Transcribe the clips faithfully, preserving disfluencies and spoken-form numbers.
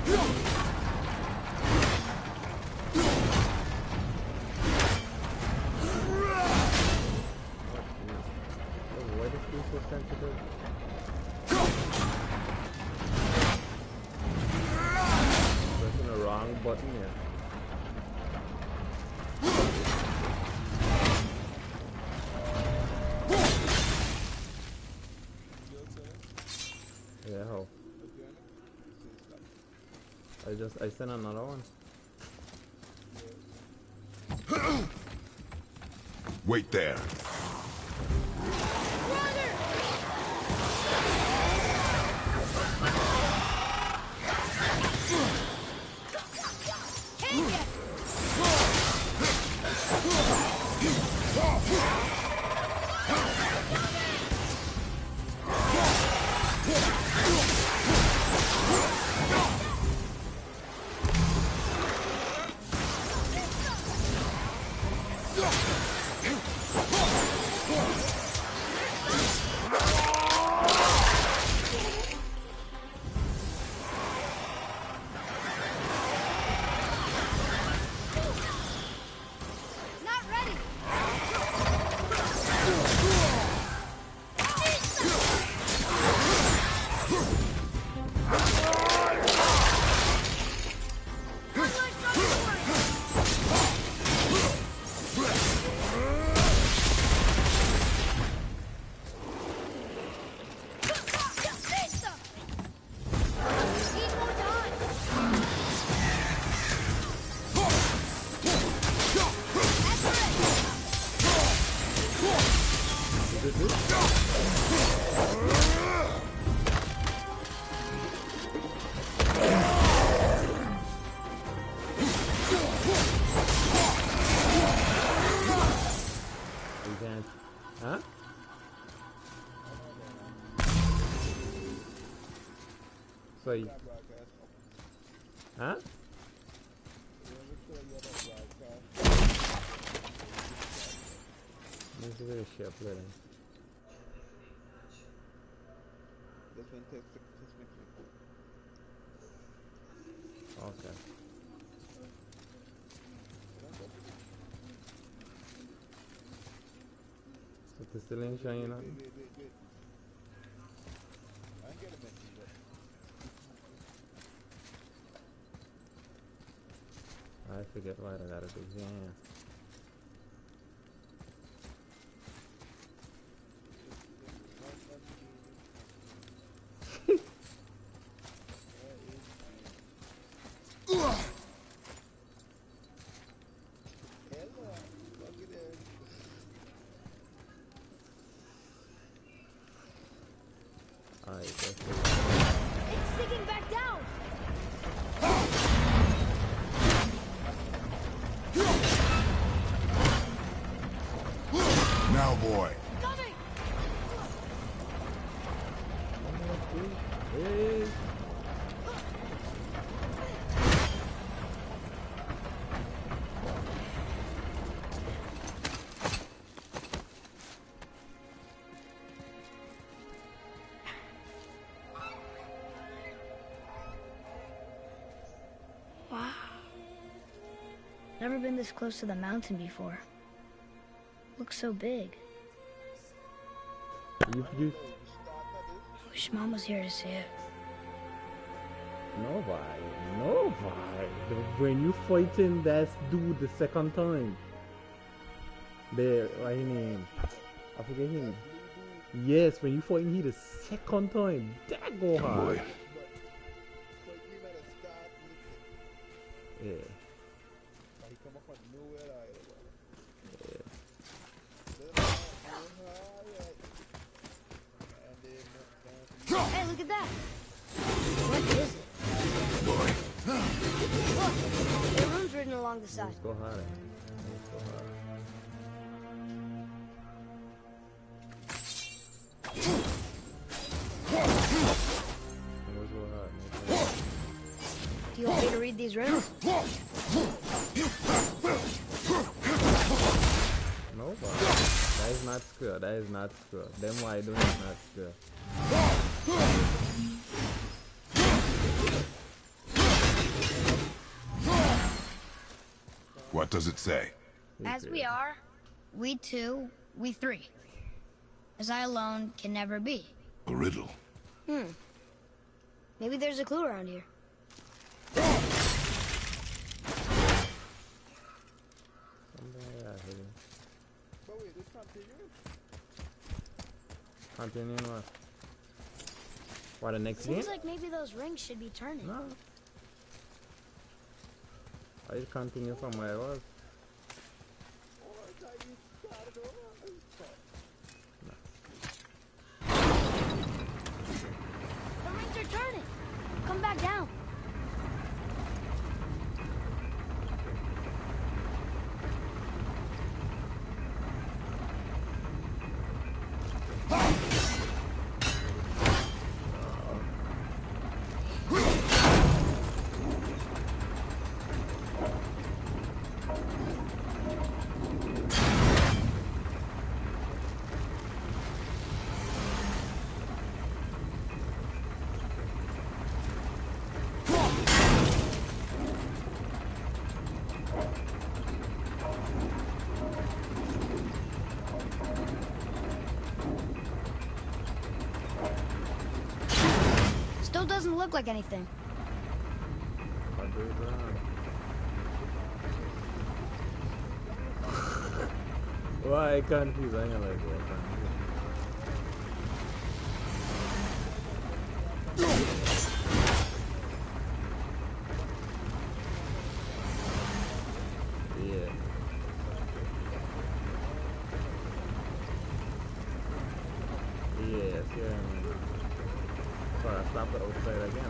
Why does feel so sensitive? Pressing the wrong button here. Yeah, how? I just I sent another one. Wait there. Huh? So you... Huh? This is very sharp learning. Okay. So this still ain't showing up? I forget what I gotta do. Yeah. Boy. Hey. Wow. Never been this close to the mountain before. Looks so big. You, you... I wish Mom was here to see it. Nobody, nobody. When you fighting that dude the second time, the what his name? I forget him. Yes, when you fighting he the second time, that go hard. Yeah. Hey, look at that! What is it? Look! There are runes written along the side. Let's go hard. Let's go hard. Let's go hard. Do you want me to read these runes? No, but that is not square. That is not square. Them why doing is not square. What does it say? As we are, we two, we three. As I alone can never be. A riddle. Hmm. Maybe there's a clue around here. Continuing what? What, the next Seems game? like maybe those rings should be turning. No. I just continue from where I was. The rings are turning. Come back down. Still doesn't look like anything. What do you do? Why confused? I ain't like what Yeah. Yes, yeah. So I stopped it outside again.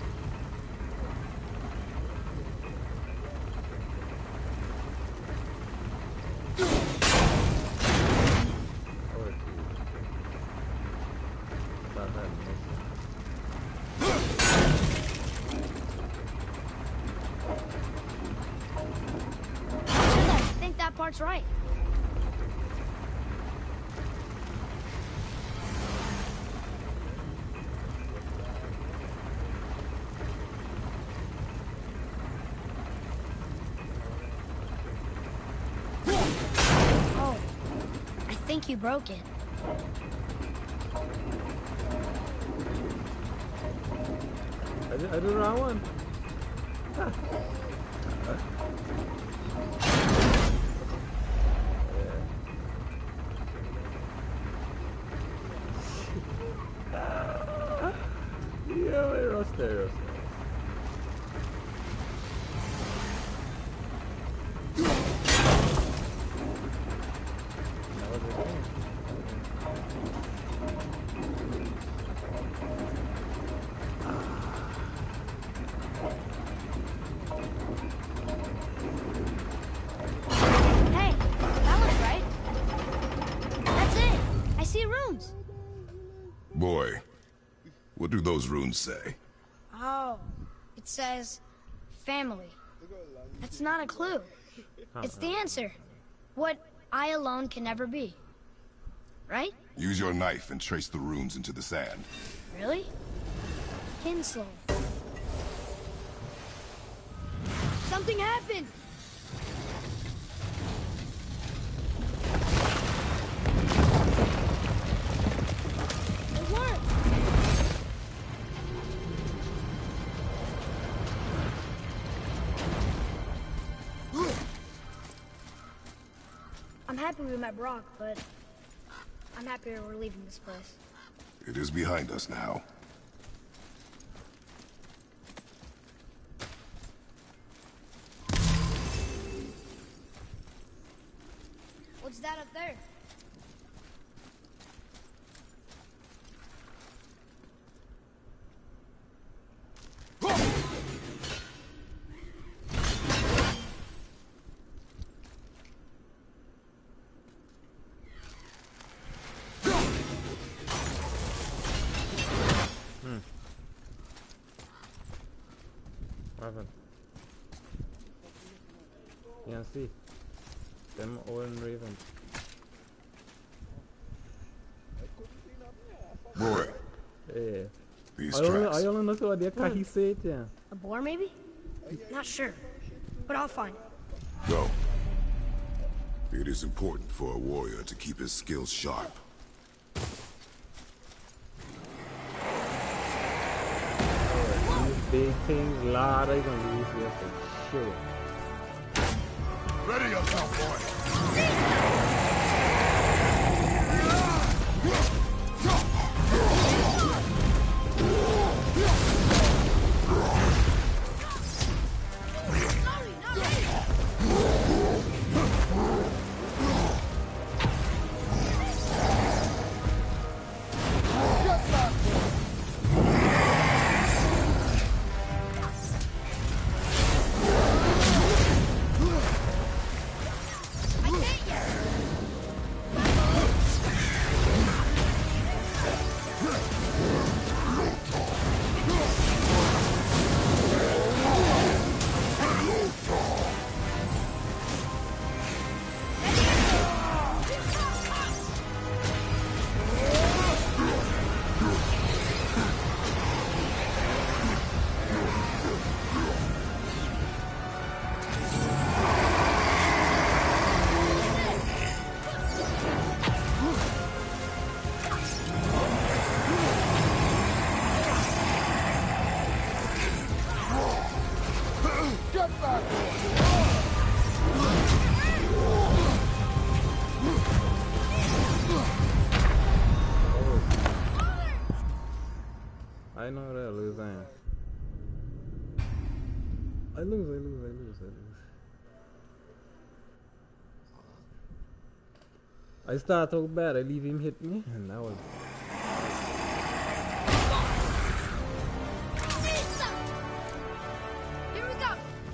Oh, geez. Thought that missed. I think that part's right. Oh, I think you broke it. I did, I did the wrong one. Yeah, wait, roster, roster. That was the thing. Hey, that looks right. That's it. I see runes. Boy, what do those runes say? Oh, it says family. That's not a clue. It's the answer. What I alone can never be. Right? Use your knife and trace the runes into the sand. Really? Kinslow. Something happened! It worked! I'm happy we met Brock, but I'm happier we're leaving this place. It is behind us now. What's that up there? Happen. You can see them old ravens. Boy, Yeah. these I only, tracks. I only know what they can say it, yeah. A boar, maybe? Not sure. But I'll find it. Go. It is important for a warrior to keep his skills sharp. These big things, Lord, I'm gonna use here for sure. Ready yourself, boy! I know that I lose, I am. I lose, I lose, I lose, I lose. I start out bad, I leave him hit me, and that was... Here we go!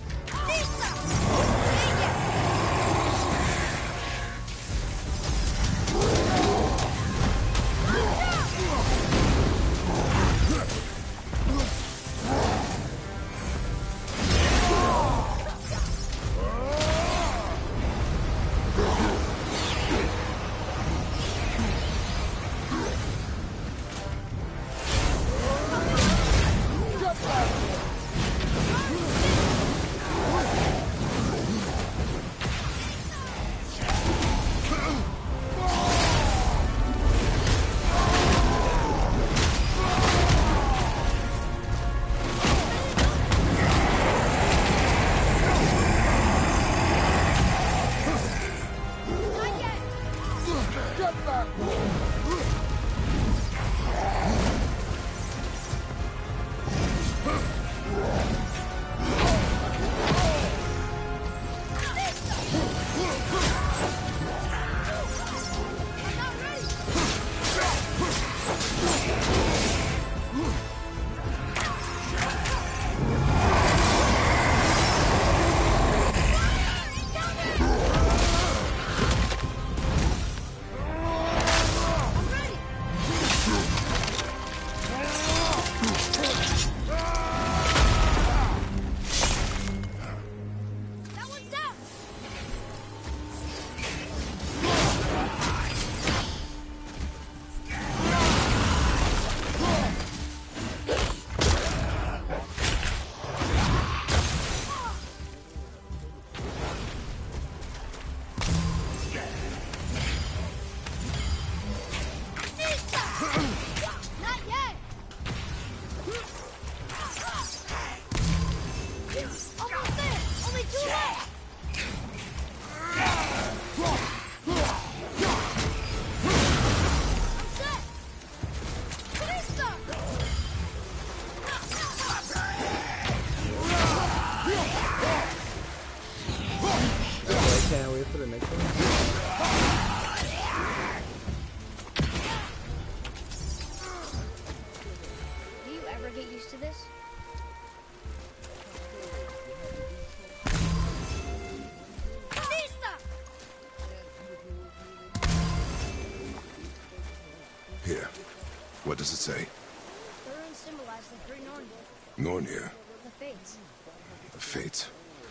Here. What does it say? The runes symbolize the three Nornir. Nornir? The Fates. The Fates.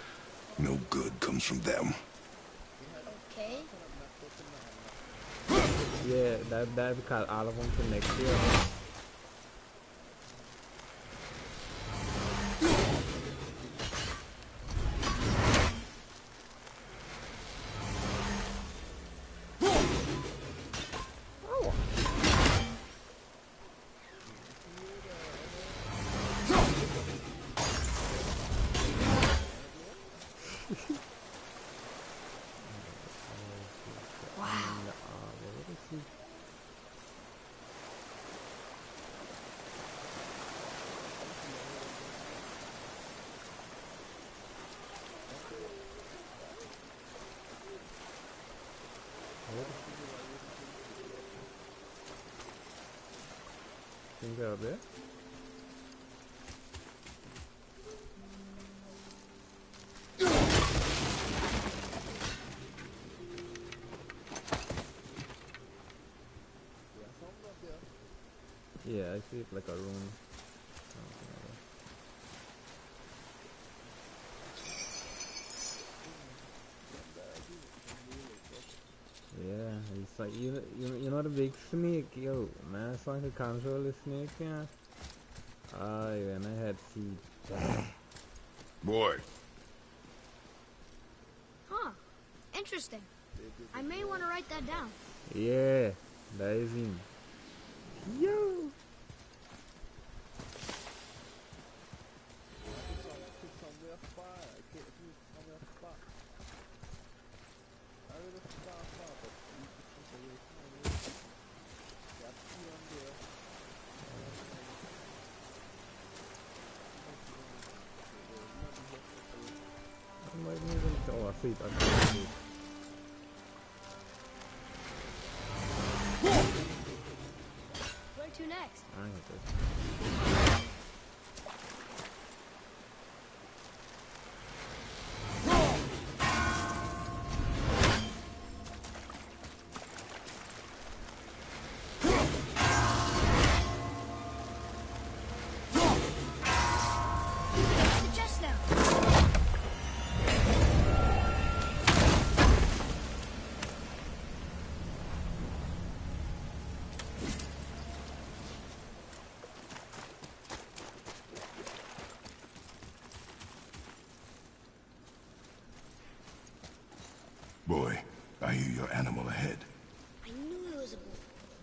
No good comes from them. Okay. Yeah, that that because all of them connect here. up there? Yeah, I see it like a room. Yeah, it's like you, you, you know the big snake, yo, man. So I can control the snake, yeah. Oh, yeah, and I had see that. Boy. Huh. Interesting. I may want to write that down. Yeah, that is him. Yo. Oh, I see it. I see it. Where to next? I ain't this. The chest now. Boy, I hear your animal ahead. I knew it was a bull.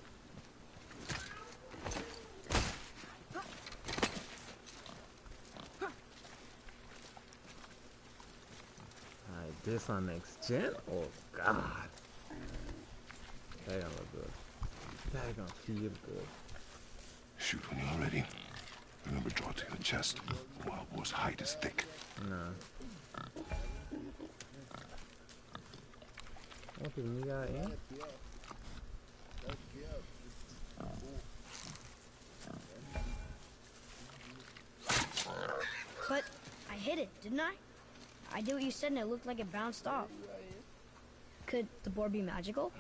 Alright, this on next gen? Oh god. That gonna look good. That gonna feel good. Shoot when you're ready. Remember, draw to your chest. Wild Boar's hide is thick. Nah. What is me guy in? But I hit it, didn't I? I did what you said and it looked like it bounced off. Could the board be magical?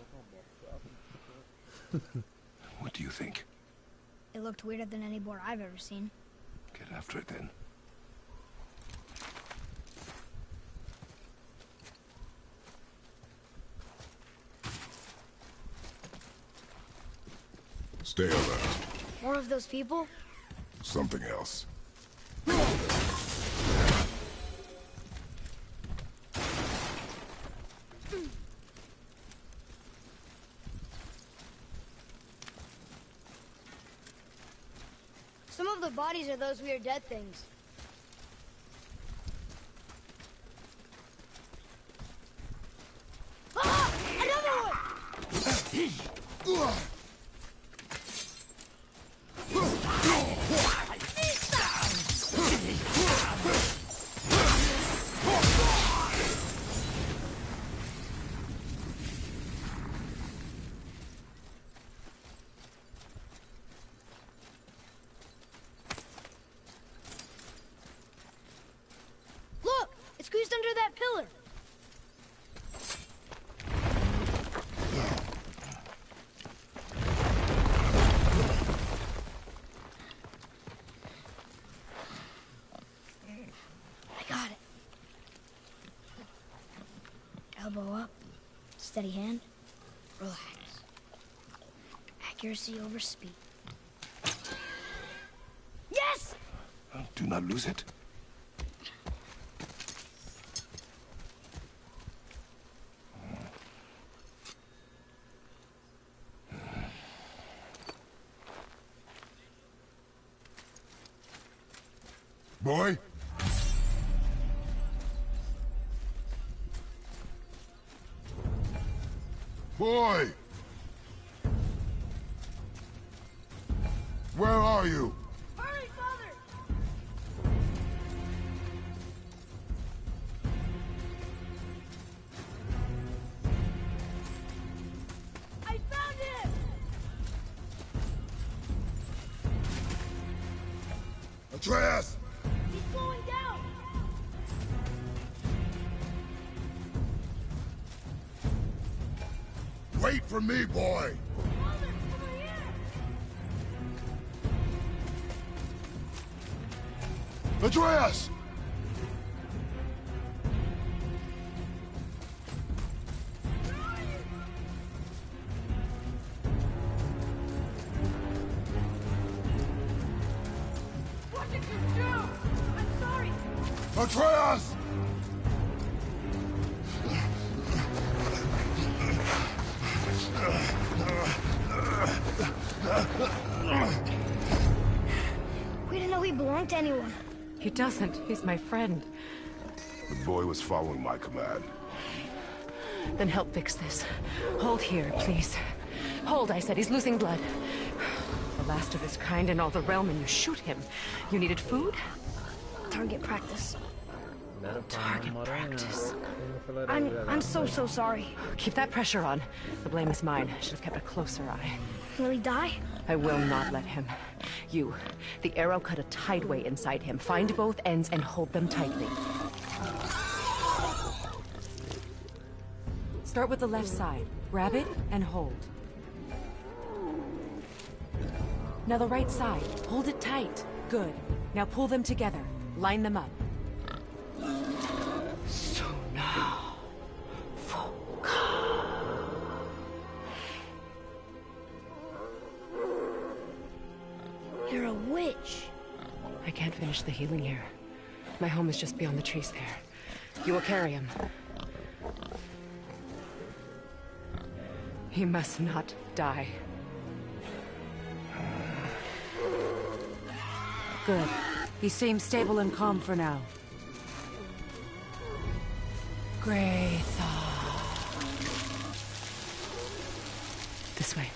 What do you think? It looked weirder than any board I've ever seen. Get after it then. Stay alert. More of those people? Something else. Some of the bodies are those weird dead things. Ah! Another one! Look! It's squeezed under that pillar. I got it. Elbow up, steady hand, relax. Accuracy over speed. Yes! Do not lose it. Boy? Boy! Where are you? Hurry, Father! I found him! Atreus! He's slowing down! Wait for me, boy! Father, over here! Atreus! What did you do? I'm sorry! Atreus! We didn't know he belonged to anyone. He doesn't. He's my friend. The boy was following my command. Then help fix this. Hold here, please. Hold, I said. He's losing blood. The last of his kind in all the realm, and you shoot him. You needed food? Target practice. Target practice. I'm I'm so so sorry. Keep that pressure on. The blame is mine. I should have kept a closer eye. Will he die? I will not let him. You, the arrow cut a tideway inside him. Find both ends and hold them tightly. Start with the left side. Grab it and hold. Now the right side. Hold it tight. Good. Now pull them together. Line them up. So now, focus. You're a witch. I can't finish the healing here. My home is just beyond the trees there. You will carry him. He must not die. Good. He seems stable and calm for now. Graythaw. This way.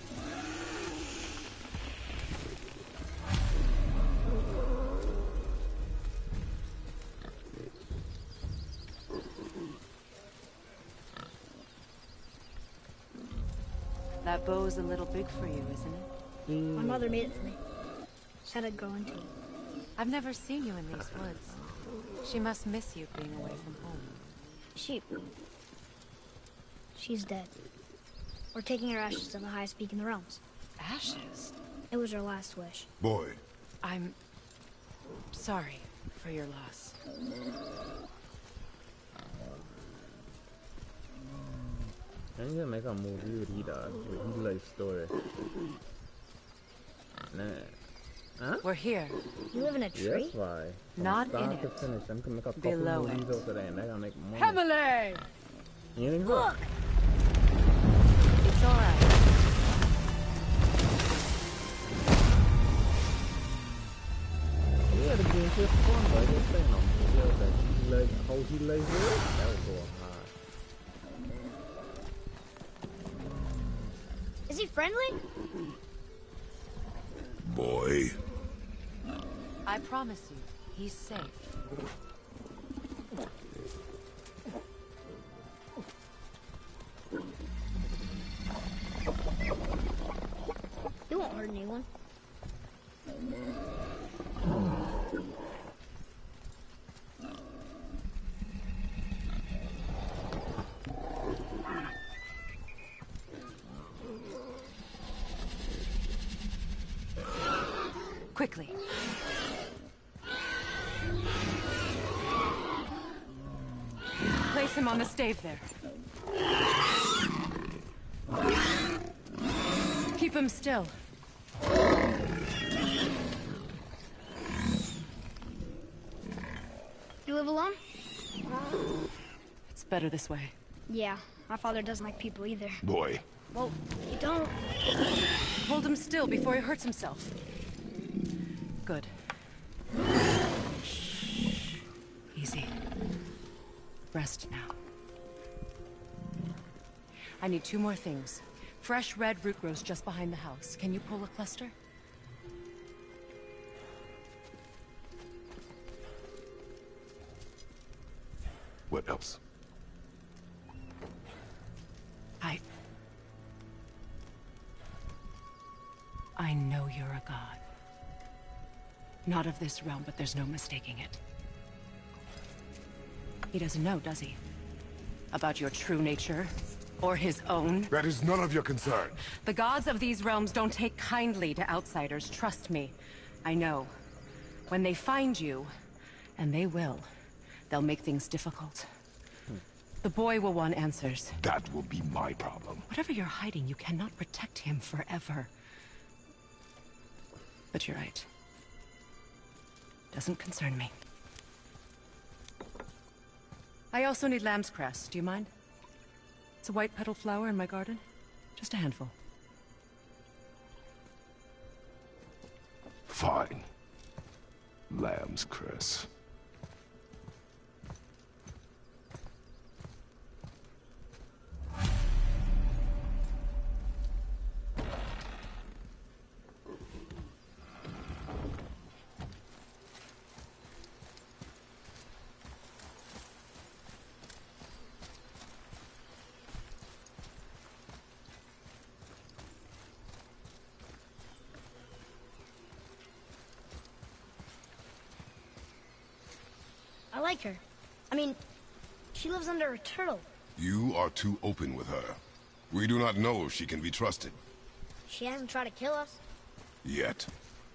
That bow's a little big for you, isn't it? My mother made it for me. Said I'd grow into it. I've never seen you in these woods. She must miss you being away from home. She... She's dead. We're taking her ashes to the highest peak in the realms. Ashes? It was her last wish. Boy, I'm sorry for your loss. I need to make a movie with he dog, with his life story. Nah. Huh? We're here. You live in a tree? Yes, why? From Not start in to it. finish, I'm gonna make a couple Below movies it. out of that, and they're gonna make money. Emily! You think so? Look! It's all right. Yeah, the game is fun, but I just saying a movie out that he like, how he lives it, that would go hard. Is he friendly? boy. I promise you, he's safe. He won't hurt anyone. Quickly. Place him on the stave there. Keep him still. You live alone? It's better this way. Yeah, my father doesn't like people either. Boy. Well, you don't. Hold him still before he hurts himself. Good. Easy. Rest now. I need two more things. Fresh red root grows just behind the house. Can you pull a cluster? What else? I... I know you're a god. Not of this realm, but there's no mistaking it. He doesn't know, does he? About your true nature? Or his own? That is none of your concern. The gods of these realms don't take kindly to outsiders, trust me. I know. When they find you, and they will, they'll make things difficult. The boy will want answers. That will be my problem. Whatever you're hiding, you cannot protect him forever. But you're right. Doesn't concern me. I also need lamb's cress. Do you mind? It's a white petal flower in my garden. Just a handful. Fine. Lamb's cress. I like her. I mean, she lives under a turtle. You are too open with her. We do not know if she can be trusted. She hasn't tried to kill us. Yet.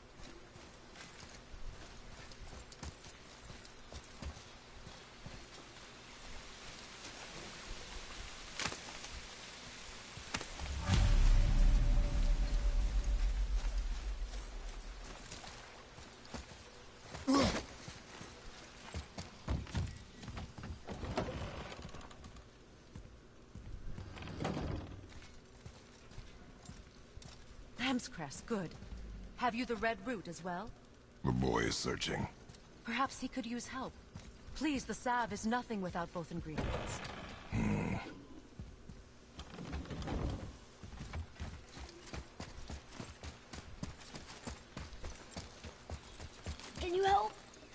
Lamb's cress, good. Have you the red root as well? The boy is searching. Perhaps he could use help. Please, the salve is nothing without both ingredients. Hmm. Can you help?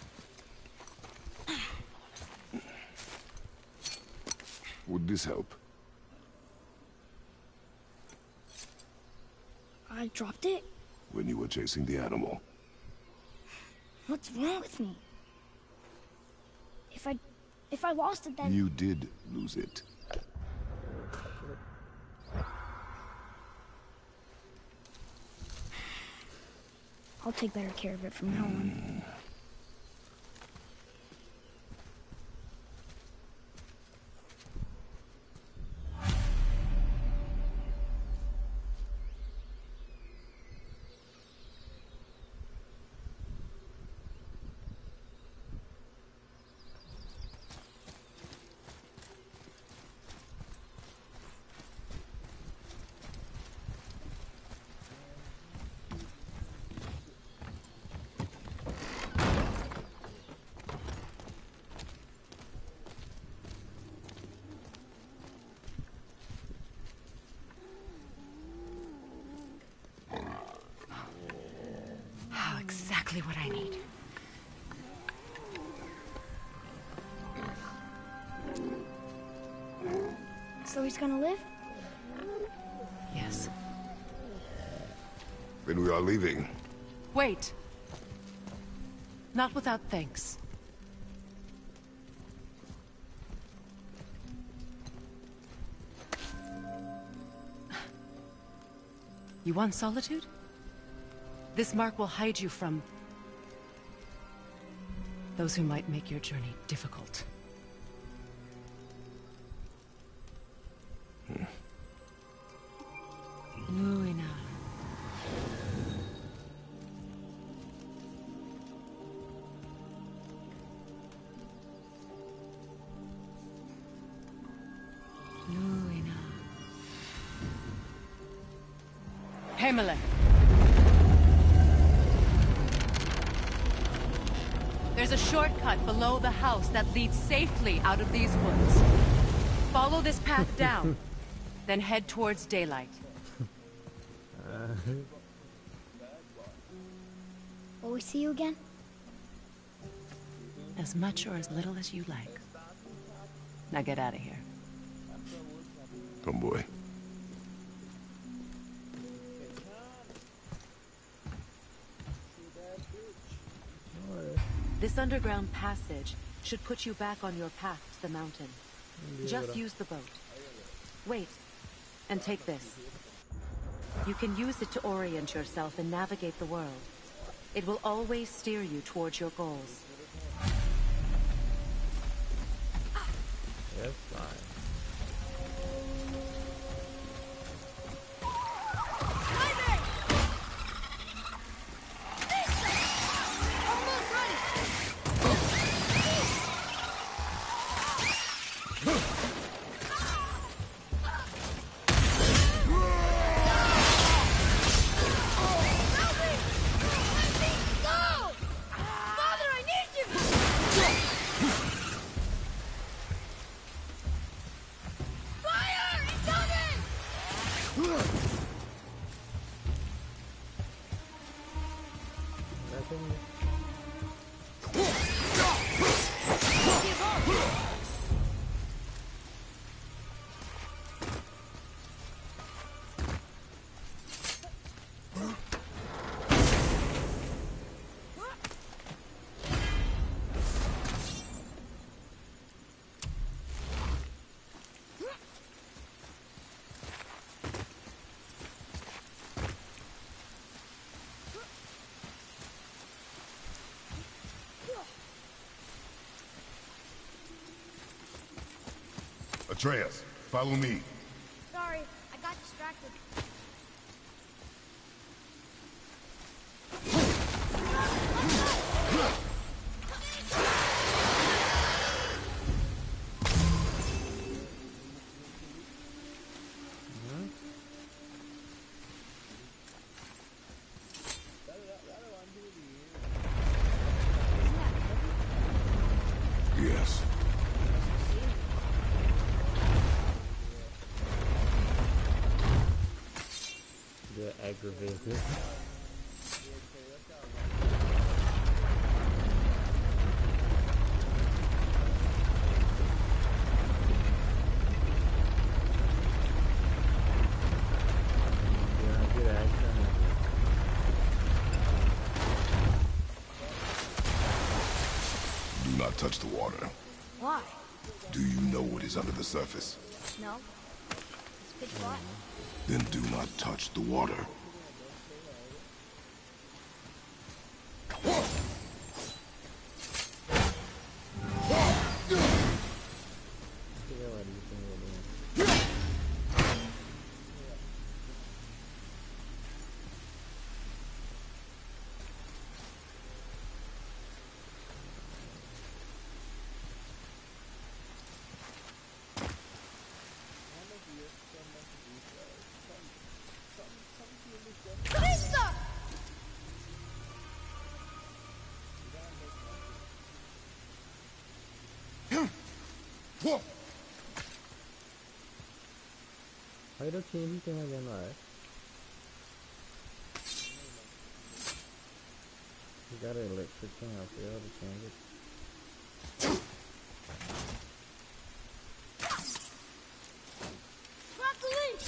Would this help? I dropped it? When you were chasing the animal. What's wrong with me? If I... if I lost it, then... You did lose it. I'll take better care of it from now on. Exactly what I need. So he's gonna live? Yes. Then we are leaving. Wait. Not without thanks. You want solitude? This mark will hide you from those who might make your journey difficult. Hmm. Luina. Luina. Himalay. There's a shortcut below the house that leads safely out of these woods. Follow this path down, then head towards daylight. Will we see you again? As much or as little as you like. Now get out of here. Come, boy. This underground passage should put you back on your path to the mountain. Just use the boat. Wait, and take this. You can use it to orient yourself and navigate the world. It will always steer you towards your goals. Yes, fine. Atreus, follow me. Sorry, I got distracted. Yes. They're aggravated. Do not touch the water. Why? Do you know what is under the surface? No. It's pitch black. Then do not touch the water. Why don't change anything again, right? You got an electric thing out there to change it. Drop the leash!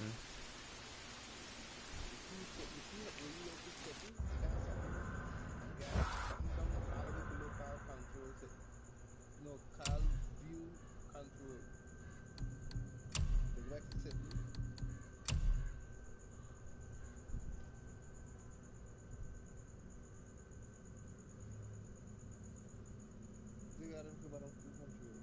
No, Cal View Control. The graphic setting. The garden ke barang full control.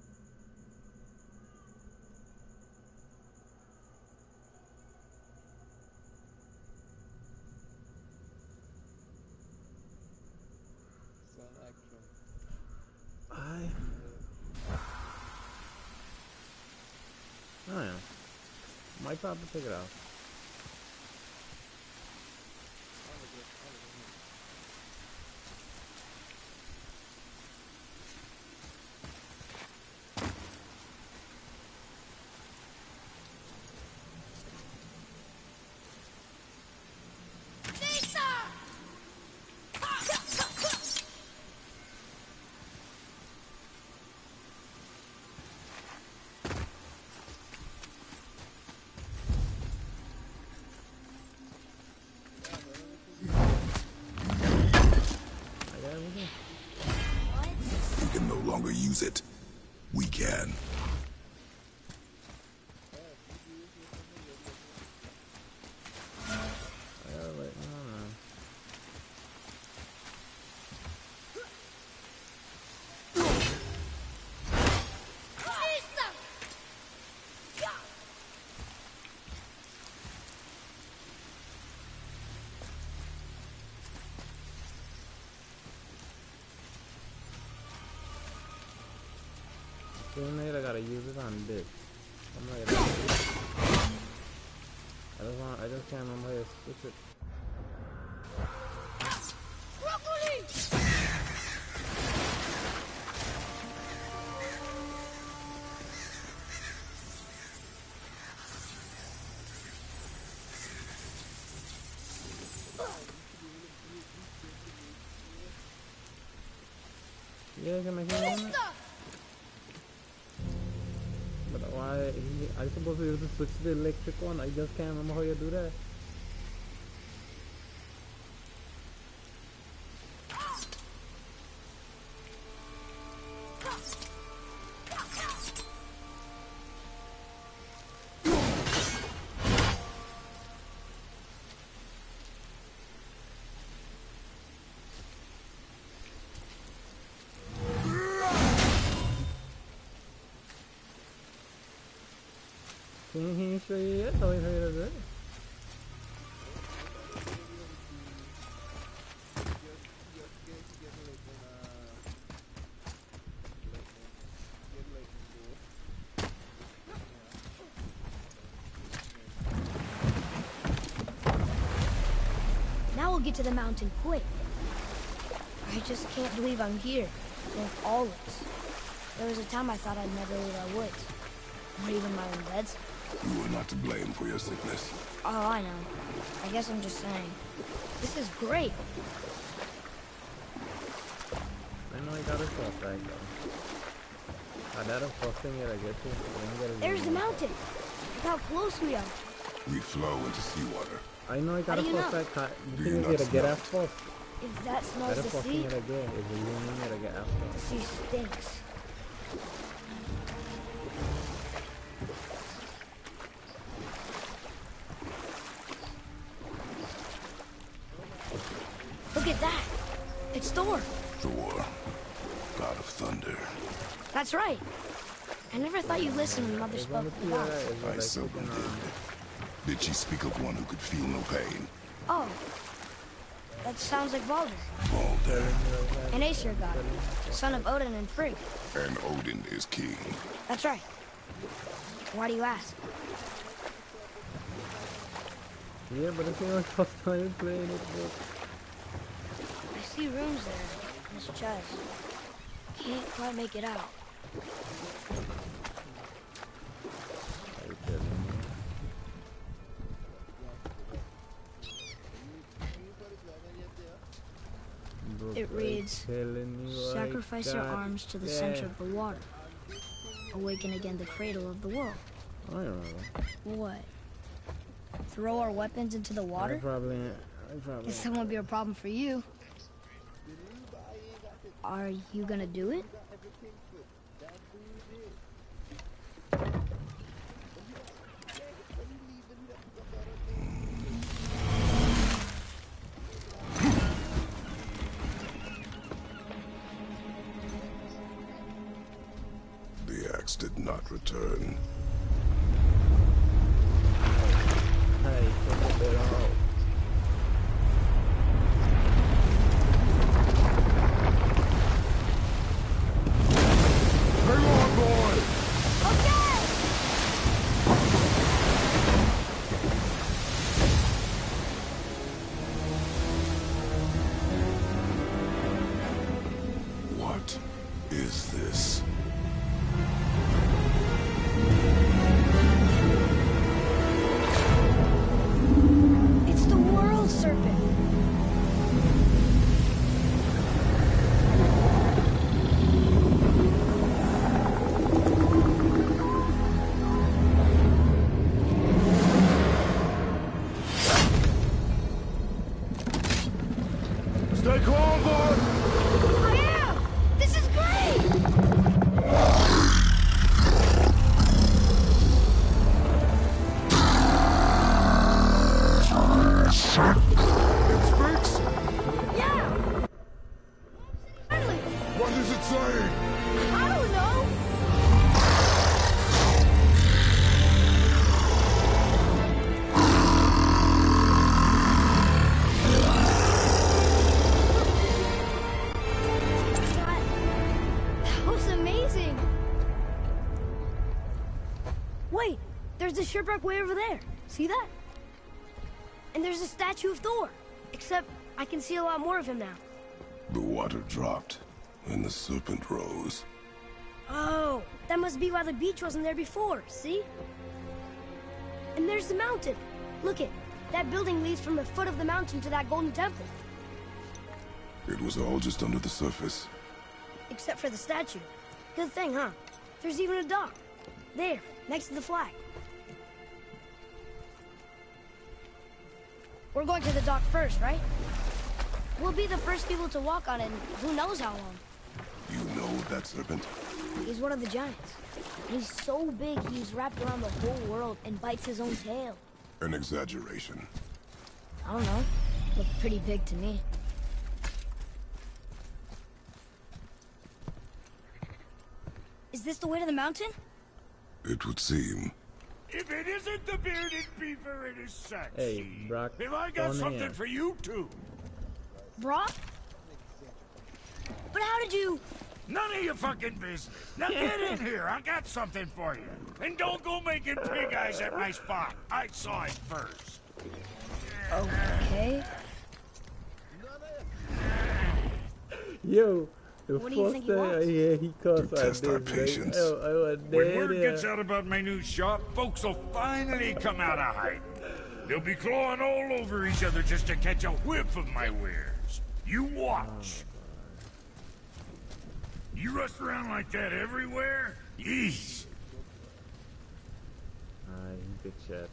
Sun action. I. Oh yeah. Might probably pick it out. You can no longer use it. We can. Sooner or later, I gotta use it on this. I'm like, I just want, I just can't remember how to switch it. Yeah, can I hear one? But why? I suppose we have to switch to the electric one. I just can't remember how you do that. Can he show you yet? How he does it? Now we'll get to the mountain quick. I just can't believe I'm here. With all this. There was a time I thought I'd never leave our woods. Or even my own beds. You are not to blame for your sickness. Oh, I know. I guess I'm just saying. This is great. I know I got a shot back though. I got a first thing that I get to. There's the mountain. Look how close we are. We flow into seawater. I know I got How a do you first know? back. The Do thing you is not that I get smell ass first. If that smells That's the the first sea, thing that I get. Is the union that I get ass the first. sea stinks. Look at that. It's Thor. Thor, god of thunder. That's right. I never thought you listened when Mother spoke of God. I seldom did. Did she speak of one who could feel no pain? Oh. That sounds like Baldur. Baldur. An Aesir god. Son of Odin and Frigg. And Odin is king. That's right. Why do you ask? Yeah, but it's my first time playing it. But I see runes there in his chest. Can't quite make it out. It reads, sacrifice your arms to the center of the water. Awaken again the cradle of the world. I remember. What? throw our weapons into the I water? probably, I probably. Guess that won't be a problem for you. Are you gonna do it? The axe did not return. Hey, take it out. Hang on, boy! Okay! What is this? It's the world serpent. Stay calm, boy! I am! This is great! It speaks? Yeah! Finally! What is it saying? I don't know! That, that was amazing! Wait, there's the shipwreck way over there. See that? And there's a statue of Thor. Except I can see a lot more of him now. The water dropped, and the serpent rose. Oh, that must be why the beach wasn't there before, see? And there's the mountain. Look it, that building leads from the foot of the mountain to that golden temple. It was all just under the surface. Except for the statue. Good thing, huh? There's even a dock. There, next to the flag. We're going to the dock first, right? We'll be the first people to walk on it in who knows how long. You know that serpent? He's one of the giants. He's so big he's wrapped around the whole world and bites his own tail. An exaggeration. I don't know. Looked pretty big to me. Is this the way to the mountain? It would seem. If it isn't the bearded beaver, it is sexy. Hey, Brock. Have I got on something here. for you too? Brock? But how did you... None of your fucking business. Now get in here. I got something for you. And don't go making pig eyes at my spot. I saw it first. Okay. Yo, the What do you first think he time I wants? hear he cuss, To I test our did, like, patience. I, I was When dead word there. gets out about my new shop, folks will finally come out of hiding. They'll be clawing all over each other just to catch a whiff of my wares. You watch. You rush around like that everywhere? Yeesh. Ah, he good shot.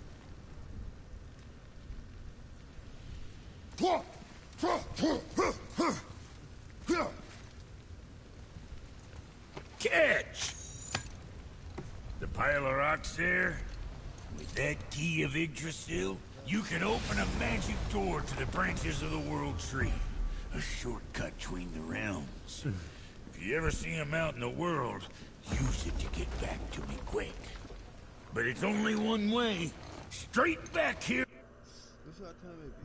Catch! The pile of rocks there? With that key of Yggdrasil, you can open a magic door to the branches of the World Tree. A shortcut between the realms. If you ever see him out in the world, use it to get back to me quick. But it's only one way. Straight back here. This our time, baby.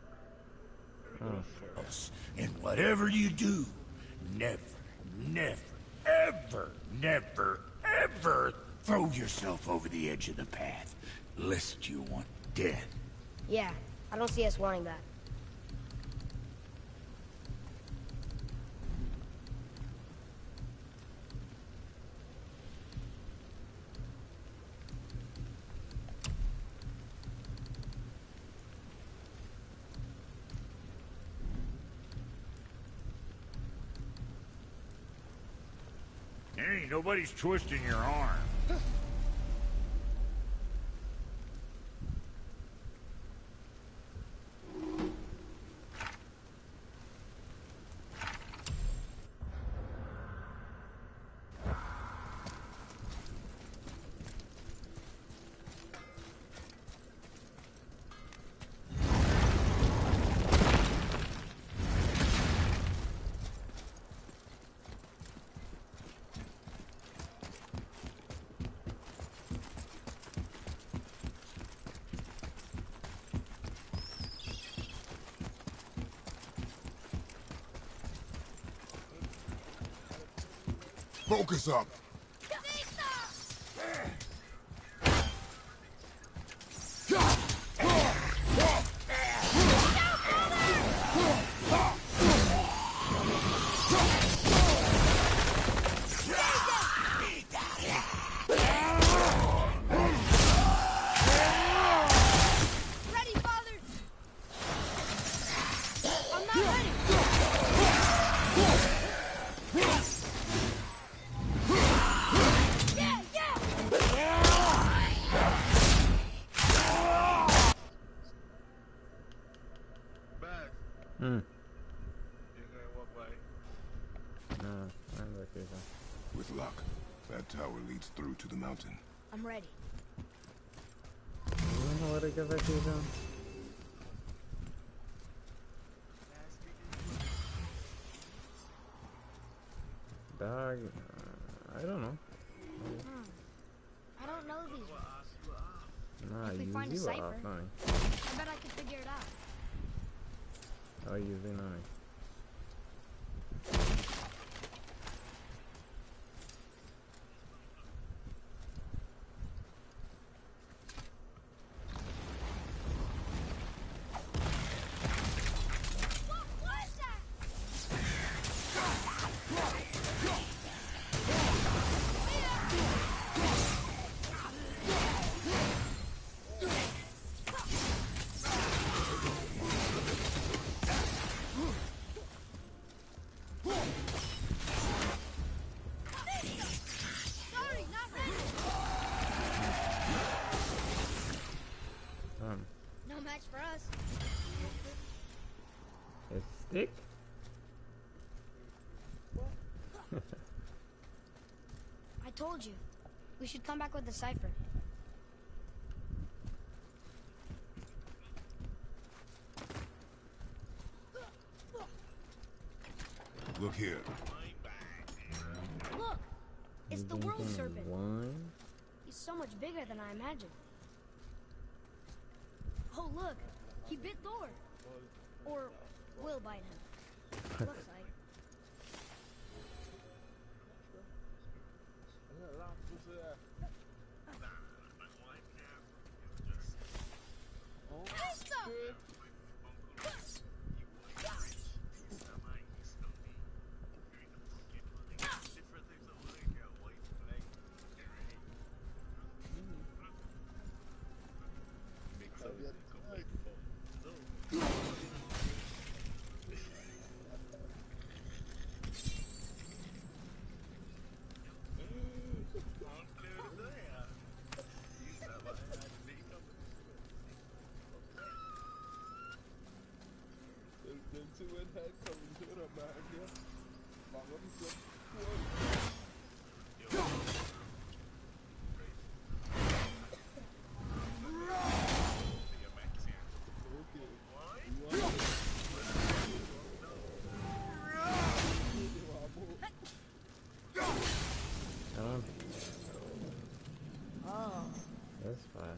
And whatever you do, never, never, ever, never, ever throw yourself over the edge of the path, lest you want death. Yeah, I don't see us wanting that. Hey, nobody's twisting your arm. Focus up. Hmm. You gonna walk by? No, I'm vacation. With luck, that tower leads through to the mountain. I'm ready. You know what I get vacation? Dog, uh, I don't know. Hmm. I don't know these ones. Nah, If we use find a you cipher. off, no. I bet I could figure it out. Oh, using no. What was that? Sorry, not ready. Um, No match for us. a stick? I told you. We should come back with the cipher. Look here. Look! It's the world Drinking serpent. Wine? He's so much bigger than I imagined. Oh, look! He bit Thor! Or will bite him. Looks like. Um, Oh. that's fine.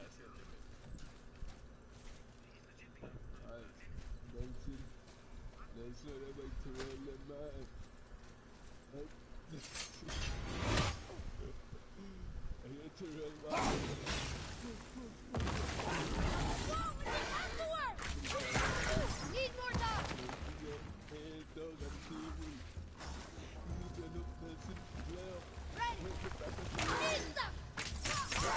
Need more dog! Ready! Lista!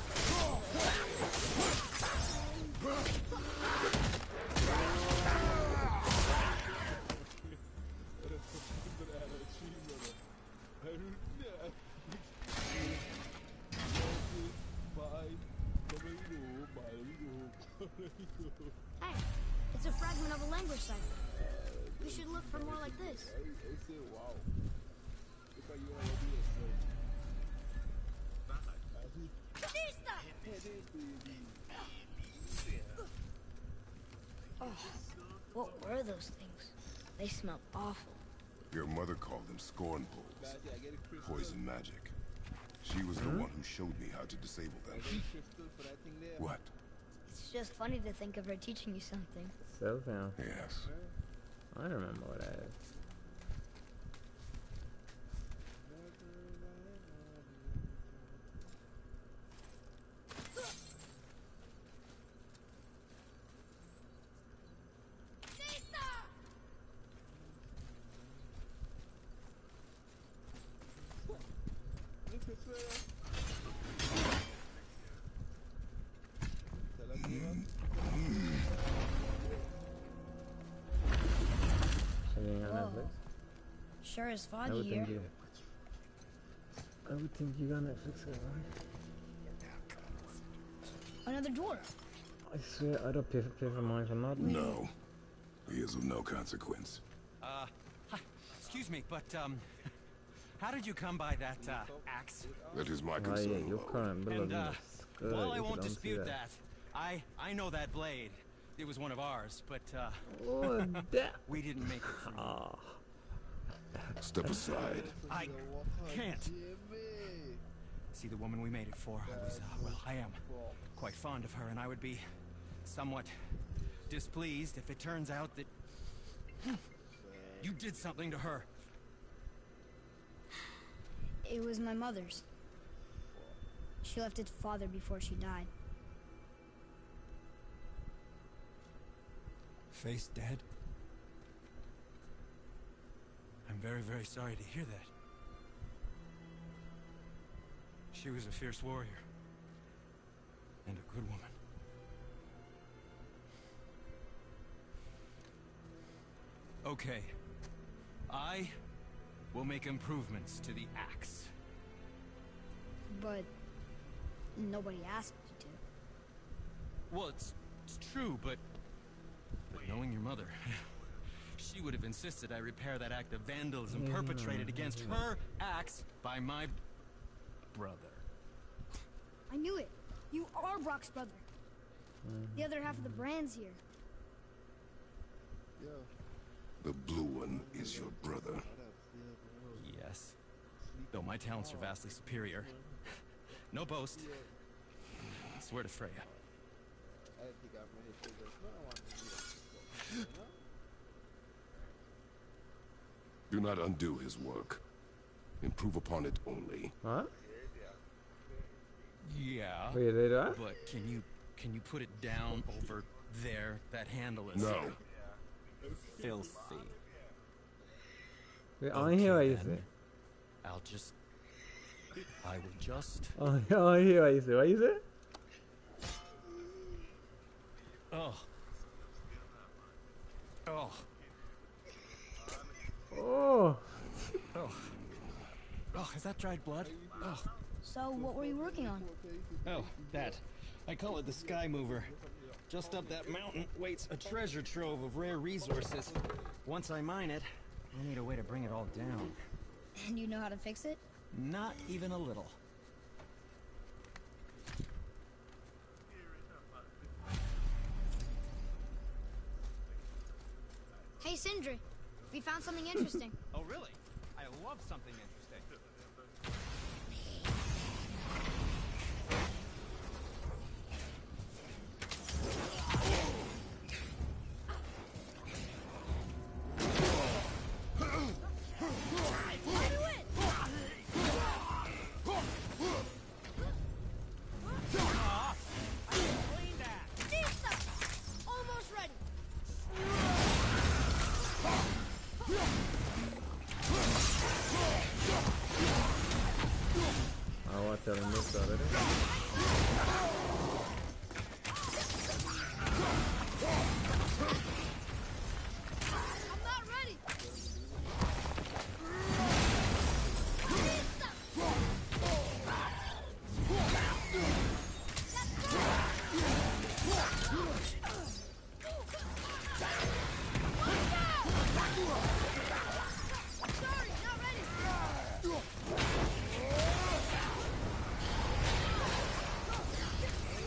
Hey, it's a fragment of a language cipher. We should look for more like this. Oh, what were those things? They smell awful. Your mother called them scorn poles. Poison magic. She was the one who showed me how to disable them. What? It's just funny to think of her teaching you something. Self now. Yes. I remember what I had. Sure is I foggy would here. think you. I would think you're gonna fix it, right? Another door. I swear I don't pay for, pay for mine for nothing. No. He is of no consequence. Uh, hi. Excuse me, but, um, how did you come by that, uh, axe? That is my Ah, yeah, concern, your Lord. current bill And, uh, good. while I you won't don't see dispute that, I, I know that blade. It was one of ours, but, uh, Oh, that. we didn't make it free. Ah. Step aside. I can't. See, the woman we made it for, I was, uh, well, I am quite fond of her, and I would be somewhat displeased if it turns out that you did something to her. It was my mother's. She left its father before she died. Face dead? I'm very, very sorry to hear that. She was a fierce warrior. And a good woman. Okay. I will make improvements to the axe. But nobody asked you to. Well, it's, it's true, but... But knowing your mother... She would have insisted I repair that act of vandalism Yeah, perpetrated against yeah. her axe by my... brother. I knew it. You are Brock's brother. The other half of the brand's here. The blue one is your brother. Yes. Though my talents are vastly superior. No boast. I swear to Freya. Do not undo his work. Improve upon it only. Huh? Yeah. Wait, wait, what? But can you can you put it down over there? That handle is No. filthy. Wait, I hear what you then. say. I'll just I will just I I hear what you say. What you say? Oh. Oh. Oh. Oh. Oh, is that dried blood? Oh. So what were you working on? Oh, that. I call it the Sky Mover. Just up that mountain waits a treasure trove of rare resources. Once I mine it, I need a way to bring it all down. And you know how to fix it? Not even a little. Hey, Sindri. We found something interesting. Oh, really? I love something interesting. Almost ready. I want to tell him this already. I'm not ready. Sorry, not ready.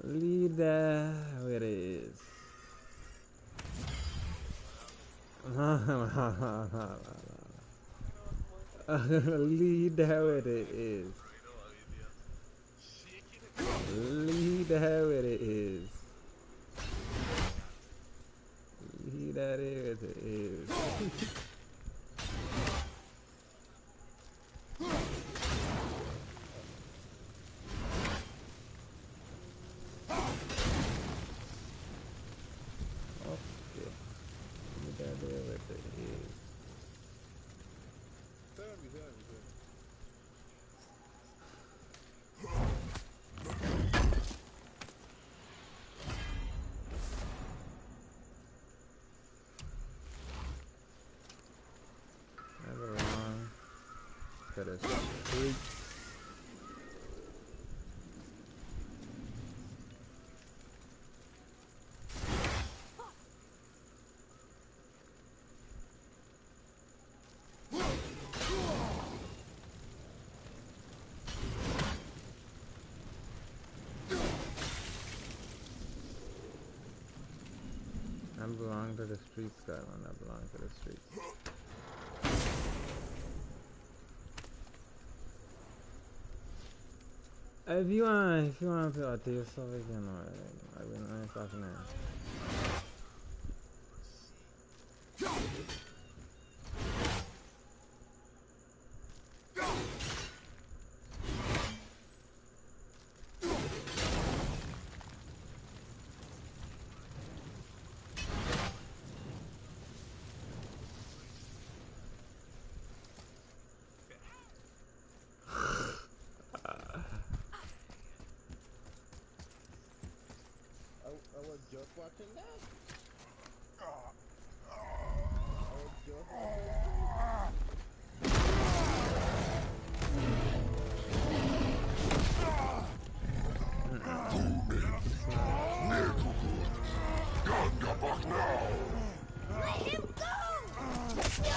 Lead there where it is. Lead there where it is. Lead there where it is. Lead there where it is. To the streets. I belong to the streets, Skyland. I belong to the streets. If you want, if you want to feel out to yourself again, I've been nice talking now. Just watching that? I was just watching Let him go!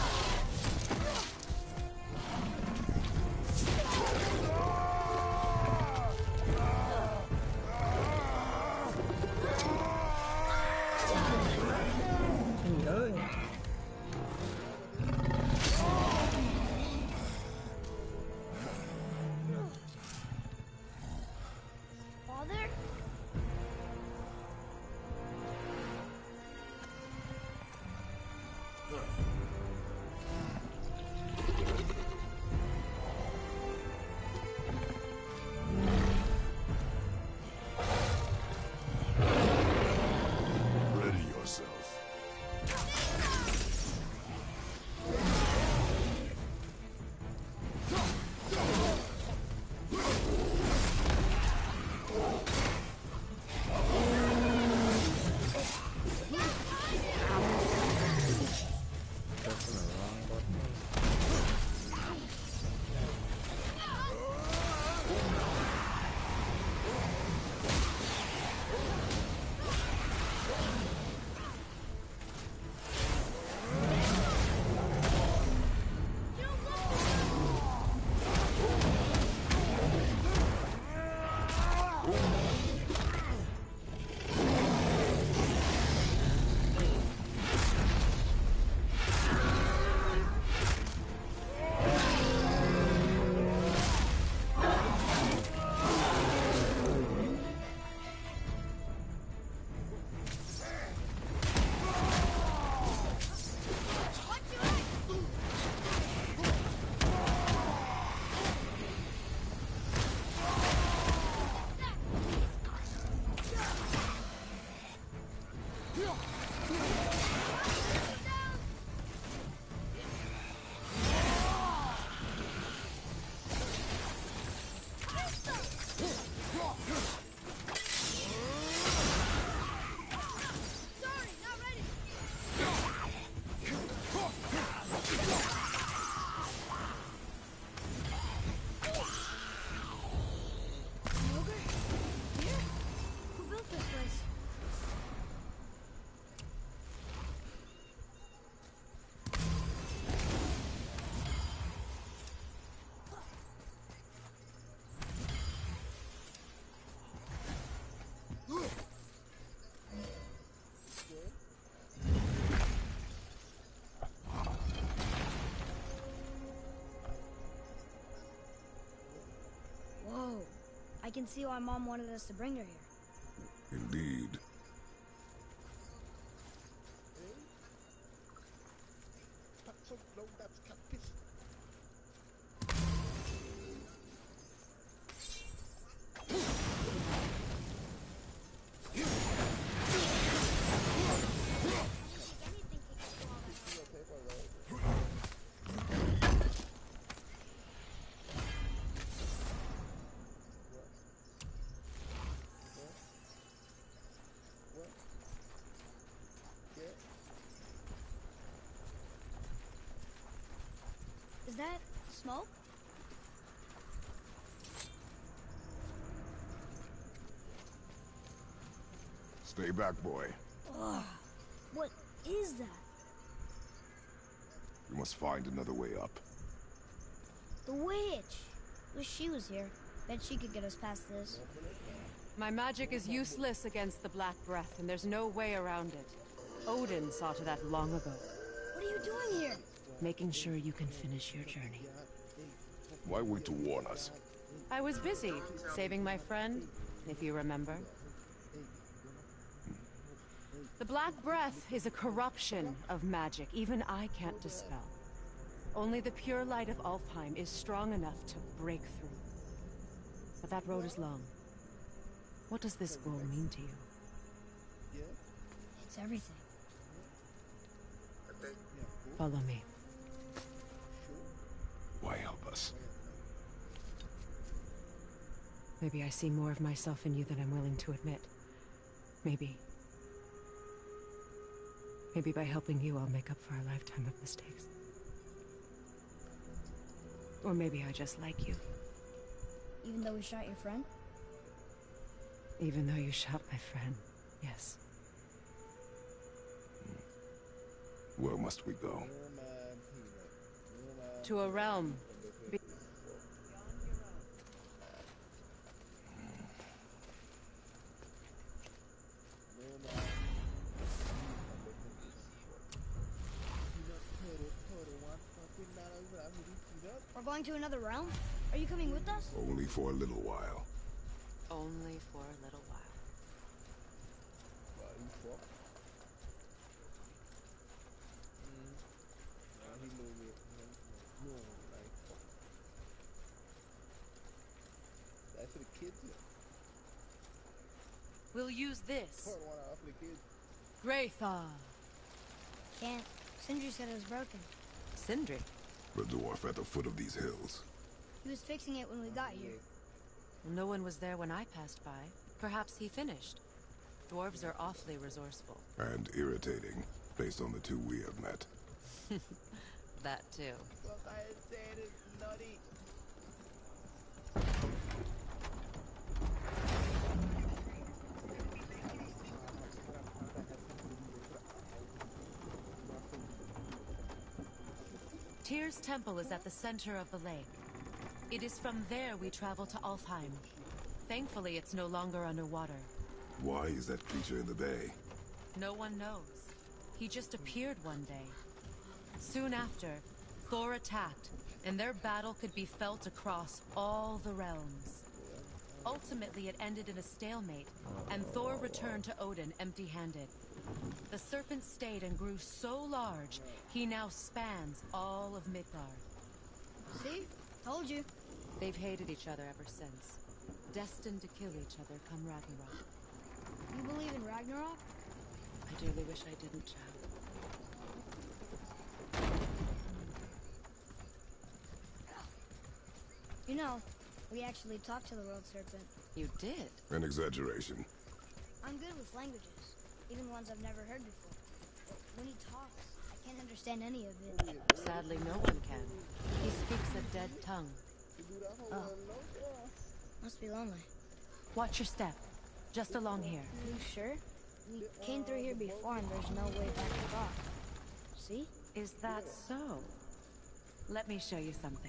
can see why Mom wanted us to bring her here. Indeed. Is that smoke? Stay back, boy. Ugh. What is that? We must find another way up. The witch! Wish she was here. Bet she could get us past this. My magic is useless against the Black Breath, and there's no way around it. Odin saw to that long ago. What are you doing here? Making sure you can finish your journey. Why wait to warn us? I was busy, saving my friend, if you remember. The Black Breath is a corruption of magic even I can't dispel. Only the pure light of Alfheim is strong enough to break through. But that road is long. What does this scroll mean to you? It's everything. Follow me. Why help us? Maybe I see more of myself in you than I'm willing to admit. Maybe. Maybe by helping you, I'll make up for a lifetime of mistakes. Or maybe I just like you. Even though we shot your friend? Even though you shot my friend, yes. Where must we go? To a realm. Be We're going to another realm? Are you coming with us? Only for a little while. Only for a little while. That's for the kids. We'll use this. Pour one out for the kids. Graythaw. Can't. Sindri said it was broken. Sindri? The dwarf at the foot of these hills. He was fixing it when we got here. No one was there when I passed by. Perhaps he finished. Dwarves are awfully resourceful. And irritating, based on the two we have met. That too. What I said is nutty. Tyr's temple is at the center of the lake. It is from there we travel to Alfheim. Thankfully, it's no longer underwater. Why is that creature in the bay? No one knows. He just appeared one day. Soon after, Thor attacked, and their battle could be felt across all the realms. Ultimately, it ended in a stalemate, and Thor returned to Odin empty-handed. The serpent stayed and grew so large, he now spans all of Midgard. See? Told you. They've hated each other ever since. Destined to kill each other come Ragnarok. You believe in Ragnarok? I dearly wish I didn't, child. You know, we actually talked to the World Serpent. You did? An exaggeration. I'm good with languages, even ones I've never heard before. But when he talks, I can't understand any of it. Sadly, no one can. He speaks a dead tongue. Oh. Must be lonely. Watch your step. Just along here. You sure? We came through here before and there's no way back across. See? Is that so? Let me show you something.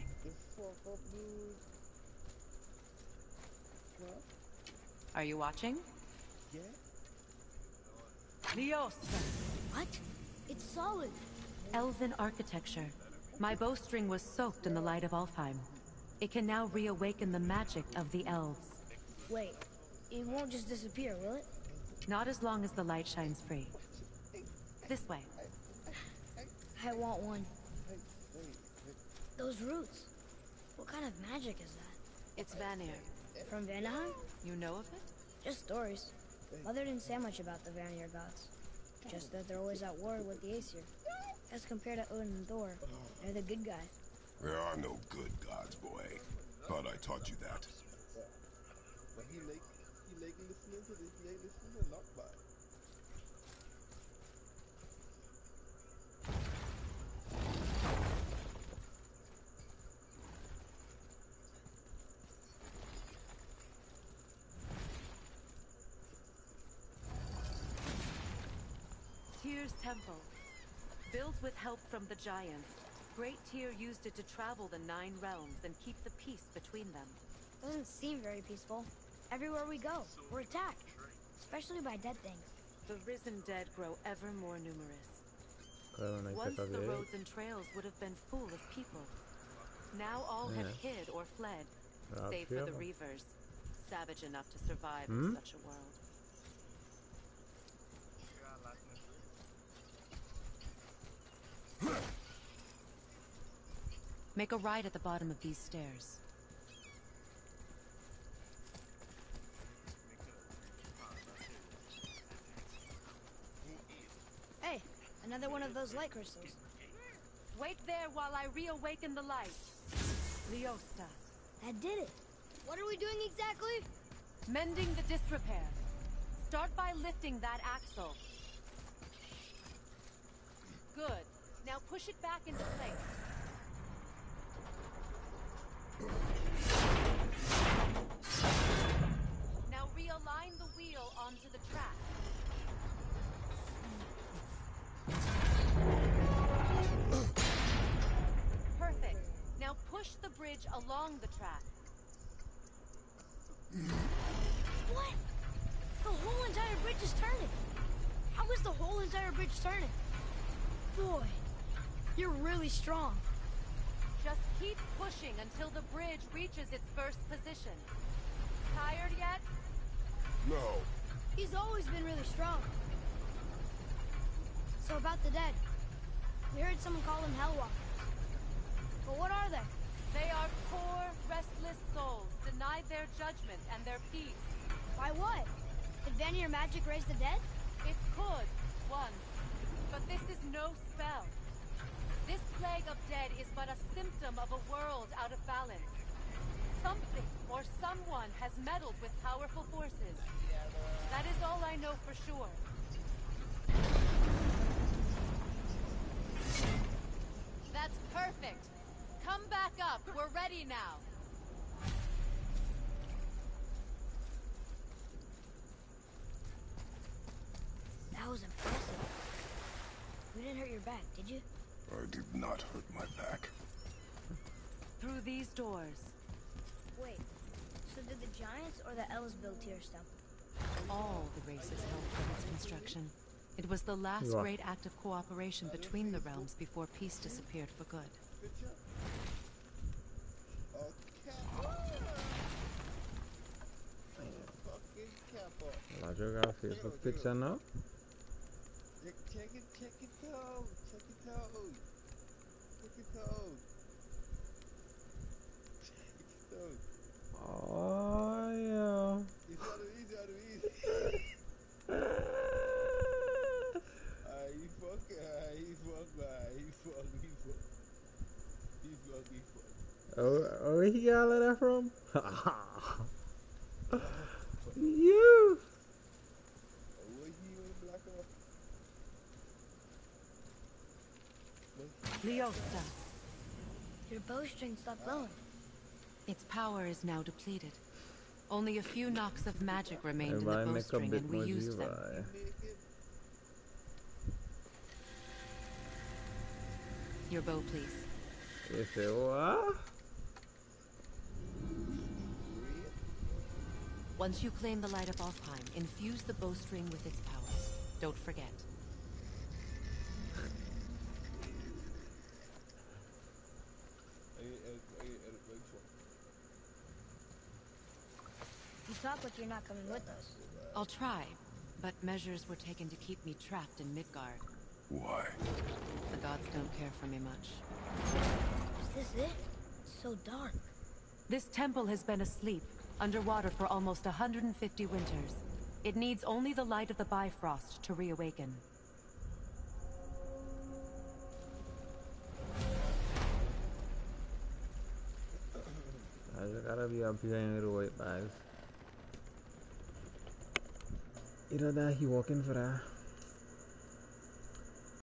Are you watching? Yeah. Liosa. What? It's solid. Elven architecture. My bowstring was soaked in the light of Alfheim. It can now reawaken the magic of the elves. Wait, it won't just disappear, will it? Not as long as the light shines free. This way. I want one. Those roots. What kind of magic is that? It's Vanir. From Vanaheim? You know of it? Just stories. Mother didn't say much about the Vanir gods. Just that they're always at war with the Aesir. As compared to Odin and Thor, they're the good guys. There are no good gods, boy. Thought I taught you that. But he like, he like listening to this, he like listening to Lockbot. Tyr's temple. Built with help from the giants, Great Tyr used it to travel the Nine Realms and keep the peace between them. Doesn't seem very peaceful. Everywhere we go, we're attacked. Especially by dead things. The risen dead grow ever more numerous. Claro, no hay que Once the saber. roads and trails would have been full of people. Now all have Yeah. hid or fled, Ah, save for the feel. Reavers, savage enough to survive Hmm? in such a world. Make a right at the bottom of these stairs. Hey, another one of those light crystals. Wait there while I reawaken the light. Leosta. That did it. What are we doing exactly? Mending the disrepair. Start by lifting that axle. Good. Now push it back into place. Now realign the wheel onto the track. Perfect. Now push the bridge along the track. What? The whole entire bridge is turning. How is the whole entire bridge turning? Boy, you're really strong. Just keep pushing until the bridge reaches its first position. Tired yet? No. He's always been really strong. So about the dead. We heard someone call them Hellwalkers. But what are they? They are poor, restless souls, denied their judgment and their peace. By what? Did Vanir magic raise the dead? It could, once. But this is no spell. This plague of dead is but a symptom of a world out of balance. Something or someone has meddled with powerful forces. That is all I know for sure. That's perfect. Come back up. We're ready now. That was impressive. You didn't hurt your back, did you? I did not hurt my back. Through these doors. Wait, so did the Giants or the Elves build Tyr's temple? All the races helped from its construction. It was the last Yeah. great act of cooperation between the realms before peace disappeared for good. Picture? Okay. Fucking careful. La jogar Facebook picture now. Check, check it, check it out. Check it out. Check it out. Check it out. Oh yeah. Easy out of easy out of easy. Ah, he fuck, ah, he fuck, ah, he fuck, he fuck. He fuck, he fuck. Oh, where he got all of that from? You. Oh, what he went black off? Leosta. Your bowstring stopped blowing. Its power is now depleted. Only a few knocks of magic remained in the Everybody make a bowstring, bit and we more used them. Levi. Your bow, please. You say what? Once you claim the light of Alfheim, infuse the bowstring with its powers. Don't forget. You talk like you're not coming with us. I'll try, but measures were taken to keep me trapped in Midgard. Why? The gods don't care for me much. Is this it? It's so dark. This temple has been asleep, underwater for almost one hundred fifty winters. It needs only the light of the Bifrost to reawaken. I just gotta be up here in the white bags. Either that he walking for that.